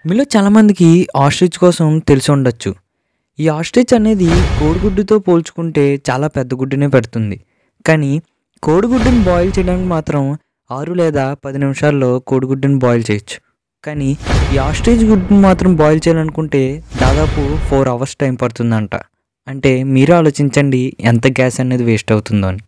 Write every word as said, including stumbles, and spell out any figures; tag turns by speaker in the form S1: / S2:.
S1: మీలో చాలామందికి ఆస్ట్రిచ్ కోసం తెలిసి ఉండొచ్చు. ఈ ఆస్ట్రిచ్ అనేది కోడిగుడ్డుతో పోల్చుకుంటే చాలా పెద్ద గుడ్డునే పెడుతుంది. కానీ కోడిగుడ్డుని బాయిల్ చేయడానికి మాత్రం ఆరు లేదా పది నిమిషాల్లో కోడిగుడ్డుని బాయిల్ చేయొచ్చు. కానీ ఈ ఆస్ట్రిచ్ గుడ్డుని మాత్రం బాయిల్ చేయాలనుకుంటే దాదాపు నాలుగు అవర్స్ టైం పడుతుందంట. అంటే మీరే ఆలోచించండి ఎంత గ్యాస్ అనేది వేస్ట్ అవుతుందో అని.